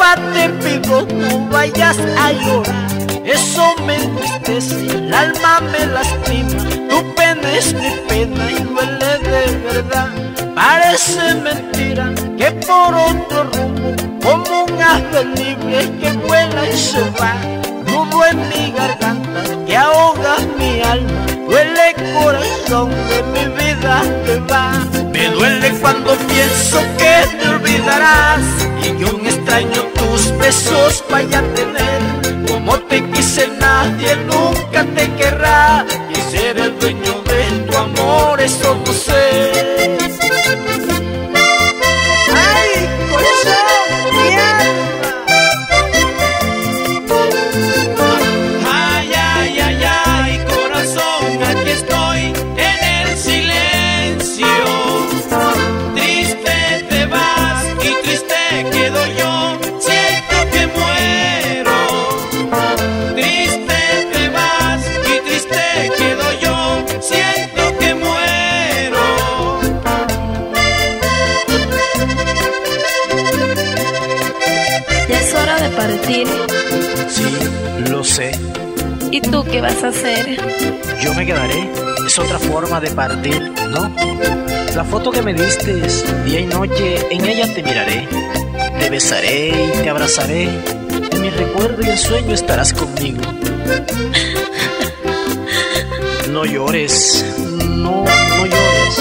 Porfa te pido no vayas a llorar, eso me entristece, el alma me lastima. Tu pena es mi pena y duele de verdad. Parece mentira que por otro rumbo, como un ave libre que vuela y se va. Nudo en mi garganta que ahoga mi alma, duele corazón de mi vida te va. Me duele cuando pienso que te olvidarás y que un extraño tus besos vaya a tener. Como te quise nadie nunca te querrá, y ser el dueño de tu amor eso no sé. Ay, corazón, mi alma. Ay, ay, ay, ay, corazón, aquí estoy en el silencio. Triste te vas y triste quedo yo, siento que muero. Triste te vas y triste quedo yo, siento que muero. Ya es hora de partir. Sí, lo sé. ¿Y tú qué vas a hacer? Yo me quedaré. Es otra forma de partir, ¿no? La foto que me diste día y noche, en ella te miraré. Te besaré y te abrazaré. En mi recuerdo y en sueño estarás conmigo. No llores, no llores.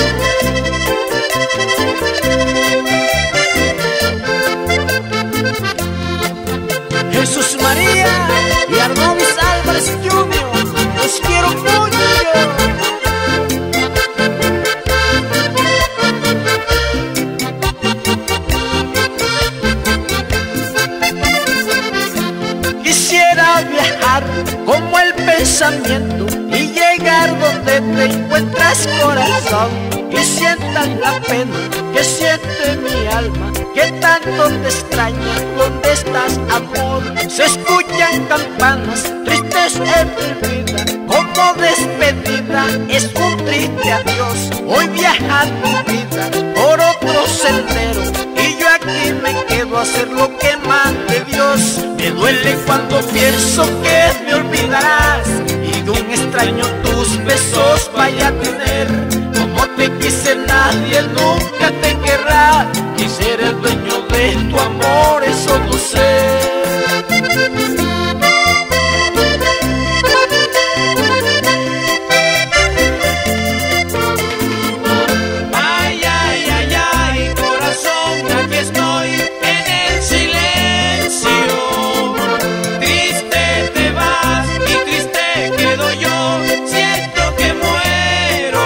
Jesús María y Arnóvis Álvarez Jr., los quiero mucho. Quisiera viajar como el pensamiento y llegar donde te encuentras, corazón, y sientas la pena que siente mi alma, que tanto te extraña. ¿Dónde estás, amor? Se escuchan campanas tristes en mi vida, como despedida es un triste adiós. Hoy viaja tu vida por otro sendero y yo aquí me quedo a hacer lo que mande Dios. Me duele cuando pienso que me olvidarás y de un extraño tus besos vaya a tener. Como te quise nadie nunca te querrá, y ser el dueño de tu amor eso no sé. Ay, ay, ay, ay, corazón, aquí estoy en el silencio. Triste te vas y triste quedo yo, siento que muero.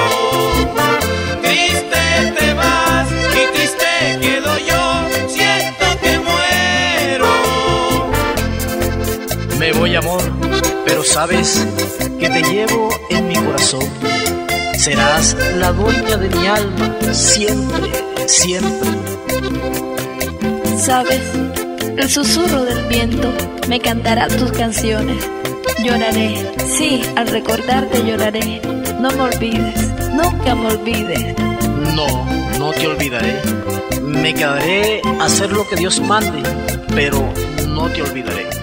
Triste te vas y triste quedo yo, siento que muero. Me voy, amor, pero sabes que te llevo en mi corazón. Serás la dueña de mi alma, siempre, siempre. ¿Sabes? El susurro del viento me cantará tus canciones. Lloraré, sí, al recordarte lloraré. No me olvides, nunca me olvides. No te olvidaré. Me quedaré a hacer lo que Dios mande, pero no te olvidaré.